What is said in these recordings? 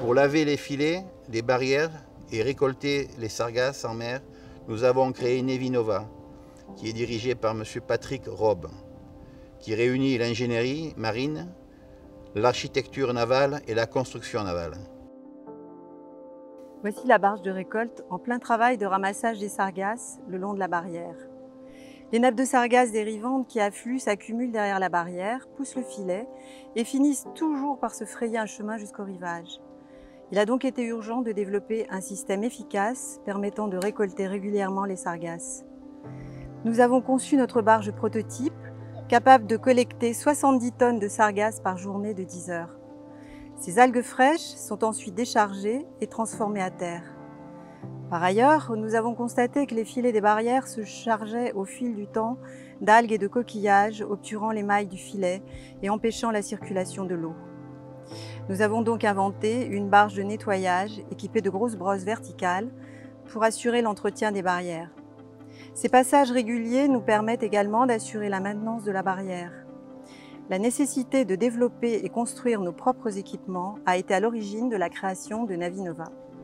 Pour laver les filets, les barrières et récolter les sargasses en mer, nous avons créé Nevinova, qui est dirigée par M. Patrick Robb, qui réunit l'ingénierie marine, l'architecture navale et la construction navale. Voici la barge de récolte en plein travail de ramassage des sargasses le long de la barrière. Les nappes de sargasses dérivantes qui affluent s'accumulent derrière la barrière, poussent le filet et finissent toujours par se frayer un chemin jusqu'au rivage. Il a donc été urgent de développer un système efficace permettant de récolter régulièrement les sargasses. Nous avons conçu notre barge prototype, capable de collecter 70 tonnes de sargasses par journée de 10 heures. Ces algues fraîches sont ensuite déchargées et transformées à terre. Par ailleurs, nous avons constaté que les filets des barrières se chargeaient au fil du temps d'algues et de coquillages, obturant les mailles du filet et empêchant la circulation de l'eau. Nous avons donc inventé une barge de nettoyage équipée de grosses brosses verticales pour assurer l'entretien des barrières. Ces passages réguliers nous permettent également d'assurer la maintenance de la barrière. La nécessité de développer et construire nos propres équipements a été à l'origine de la création de Navinova.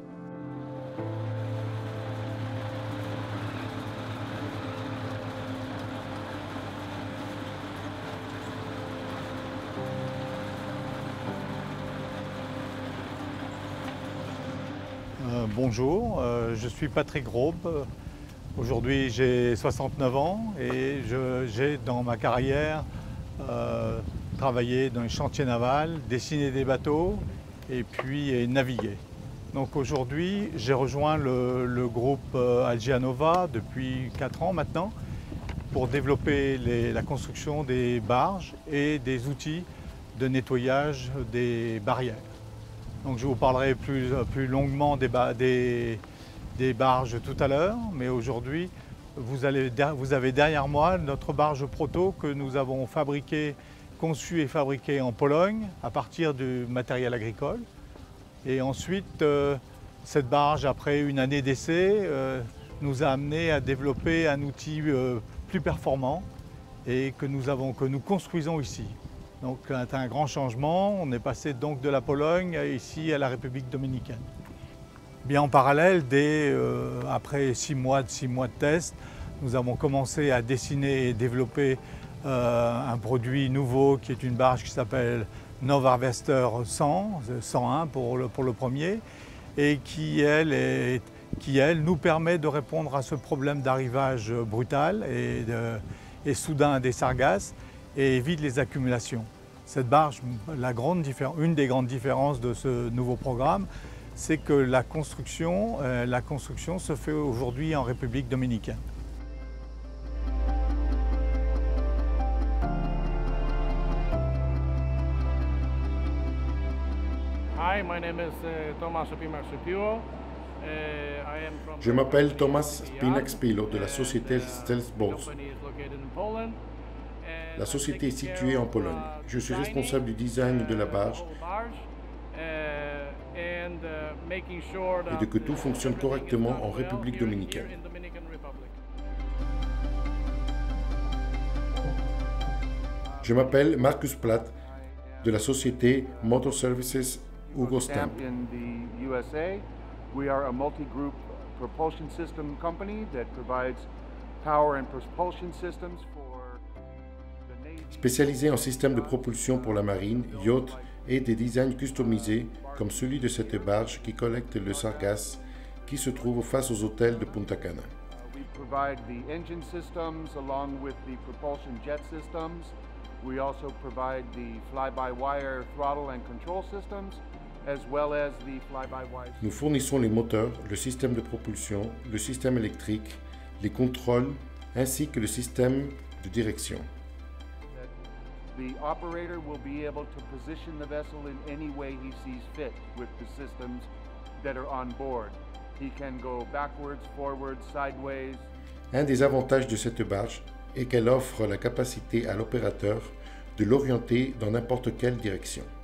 Bonjour, je suis Patrick Robb. Aujourd'hui j'ai 69 ans et j'ai dans ma carrière travaillé dans les chantiers navals, dessiné des bateaux et puis navigué. Donc aujourd'hui j'ai rejoint le groupe Algianova depuis 4 ans maintenant pour développer la construction des barges et des outils de nettoyage des barrières. Donc je vous parlerai plus longuement des barges tout à l'heure, mais aujourd'hui vous avez derrière moi notre barge proto que nous avons conçue et fabriquée en Pologne à partir du matériel agricole. Et ensuite, cette barge, après une année d'essai, nous a amené à développer un outil plus performant et que nous construisons ici. Donc c'est un grand changement, on est passé donc de la Pologne ici à la République dominicaine. Bien en parallèle, après 6 mois de test, nous avons commencé à dessiner et développer un produit nouveau qui est une barge qui s'appelle Nova Harvester 101 pour le premier, et qui elle nous permet de répondre à ce problème d'arrivage brutal et soudain des sargasses et évite les accumulations. Cette barge, une des grandes différences de ce nouveau programme, c'est que la construction se fait aujourd'hui en République dominicaine. Hi, my name is Thomas Pimarsupio. Je m'appelle Thomas Spinax-Pilo de la société Stealthboats. La société est située en Pologne. Je suis responsable du design de la barge et de que tout fonctionne correctement en République dominicaine. Je m'appelle Marcus Platt de la société Motor Services Hugo Stamp. We are a multi-group propulsion system company that provides power and propulsion systems for the Navy. Spécialisé en systèmes de propulsion pour la marine, yacht et des designs customisés comme celui de cette barge qui collecte le sargasse qui se trouve face aux hôtels de Punta Cana. We provide the engine systems along with the propulsion jet systems. We also provide the fly-by-wire throttle and control systems. Nous fournissons les moteurs, le système de propulsion, le système électrique, les contrôles, ainsi que le système de direction. The operator will be able to position the vessel in any way he sees fit with the systems that are on board. He can go backwards, forwards, sideways. Un des avantages de cette barge est qu'elle offre la capacité à l'opérateur de l'orienter dans n'importe quelle direction.